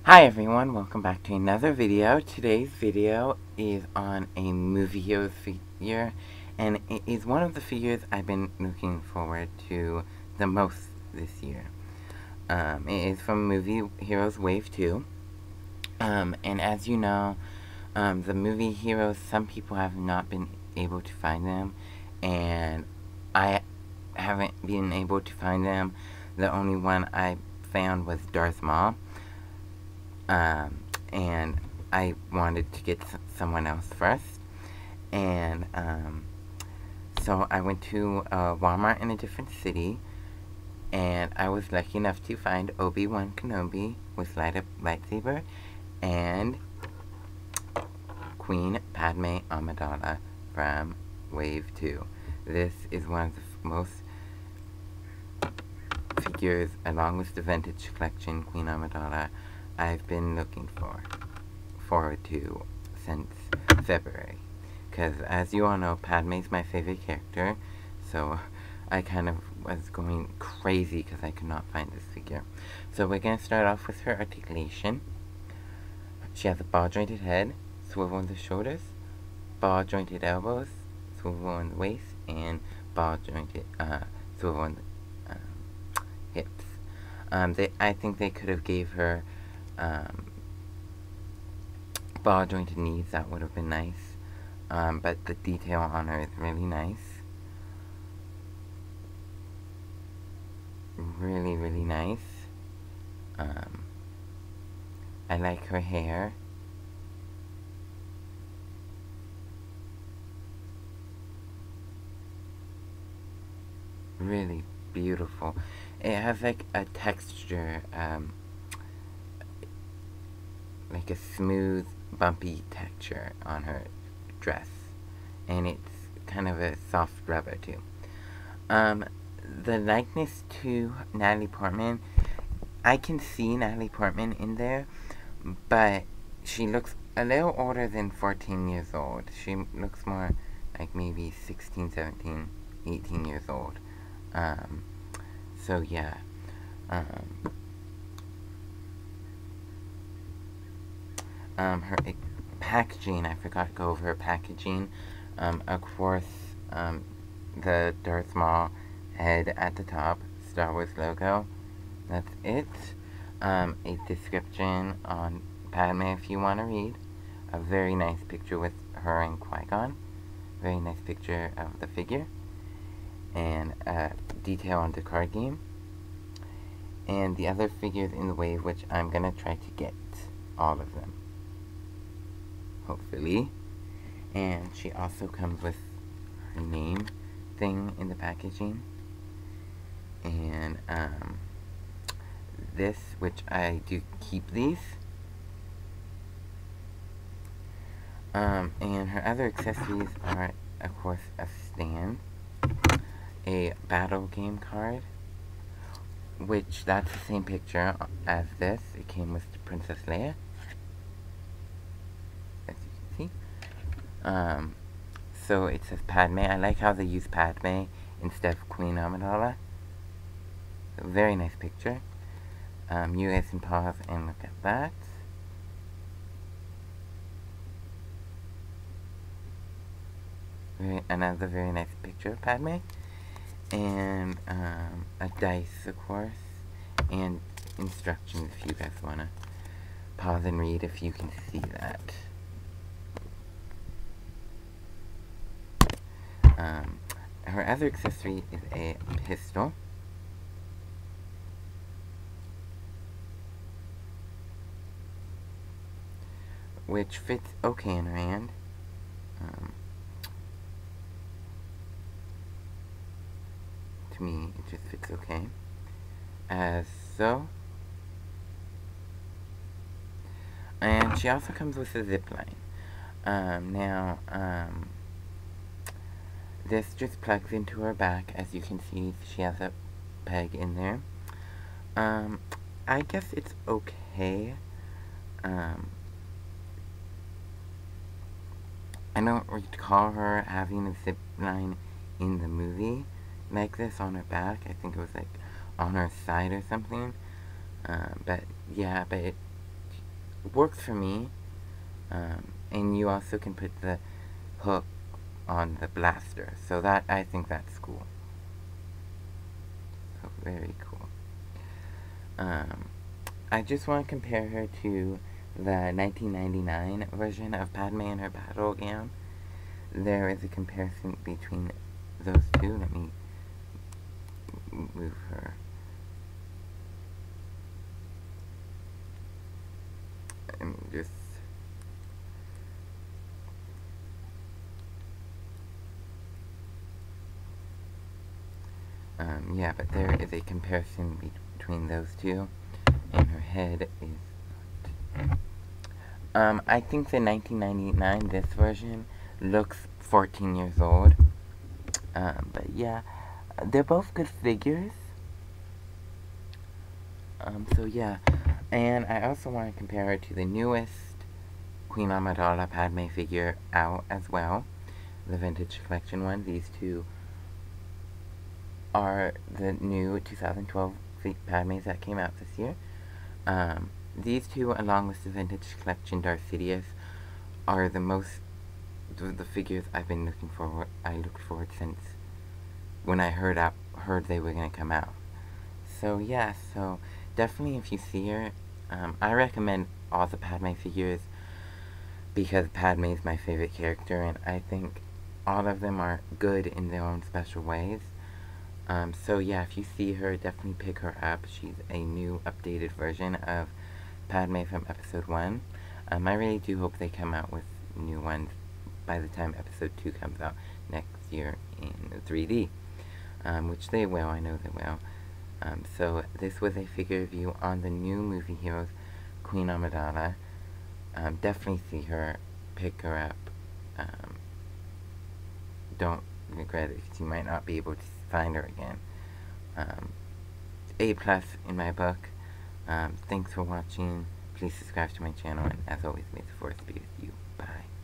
Hi everyone, welcome back to another video. Today's video is on a movie heroes figure, and it is one of the figures I've been looking forward to the most this year. It is from Movie Heroes Wave 2. And as you know, the movie heroes, some people have not been able to find them, and I haven't been able to find them. The only one I found was Darth Maul. And I wanted to get someone else first, and so I went to Walmart in a different city, and I was lucky enough to find Obi-Wan Kenobi with lightsaber, and Queen Padme Amidala from Wave 2. This is one of the most figures, along with the vintage collection Queen Amidala, I've been looking forward to since February. Because, as you all know, Padme's my favorite character, so I kind of was going crazy because I could not find this figure. So we're going to start off with her articulation. She has a ball-jointed head, swivel on the shoulders, ball-jointed elbows, swivel on the waist, and ball-jointed swivel on the hips. I think they could have gave her ball-jointed knees. That would have been nice. But the detail on her is really nice. Really, really nice. I like her hair. Really beautiful. It has like a texture, like a smooth, bumpy texture on her dress, and it's kind of a soft rubber too. The likeness to Natalie Portman, I can see Natalie Portman in there, but she looks a little older than 14 years old. She looks more like maybe 16, 17, 18 years old. So yeah. Her packaging, I forgot to go over her packaging. Of course, the Darth Maul head at the top, Star Wars logo. That's it. A description on Padme if you want to read. A very nice picture with her and Qui-Gon. Very nice picture of the figure. And detail on the card game. And the other figures in the wave, which I'm going to try to get all of them, hopefully. And she also comes with her name thing in the packaging. And this, which I do keep these. And her other accessories are, of course, a stand, a battle game card, which that's the same picture as this. It came with Princess Leia, as you can see. So it says Padme. I like how they use Padme instead of Queen Amidala. Very nice picture. You guys can pause and look at that. Another very nice picture of Padme. And a dice, of course, and instructions if you guys want to pause and read if you can see that. Her other accessory is a pistol, which fits okay in her hand. To me, it just fits okay. As so. And she also comes with a zip line. This just plugs into her back. As you can see, she has a peg in there. I guess it's okay. I don't recall her having a zip line in the movie like this on her back. I think it was like on her side or something. But yeah, works for me. And you also can put the hook on the blaster, so that, I think that's cool. So very cool. I just want to compare her to the 1999 version of Padme in her battle gown. There is a comparison between those two. Let me move her. And just yeah, but there is a comparison between those two, and her head is I think the 1999, this version, looks 14 years old. But yeah, they're both good figures. So yeah, and I also want to compare her to the newest Queen Amidala Padme figure out as well, the vintage collection one. These two are the new 2012 Padmes that came out this year. These two, along with the vintage collection Darth Sidious, are the figures I've been looking forward. I looked forward since when I heard they were gonna come out. So yeah, so definitely if you see her, I recommend all the Padme figures because Padme is my favorite character, and I think all of them are good in their own special ways. So yeah, if you see her, definitely pick her up. She's a new, updated version of Padme from Episode 1. I really do hope they come out with new ones by the time Episode 2 comes out next year in 3D. Which they will, I know they will. So this was a figure review on the new movie heroes, Queen Amidala. Definitely see her, pick her up. Don't regret it, because you might not be able to find her again. A+ in my book. Thanks for watching. Please subscribe to my channel, and as always, may the force be with you. Bye.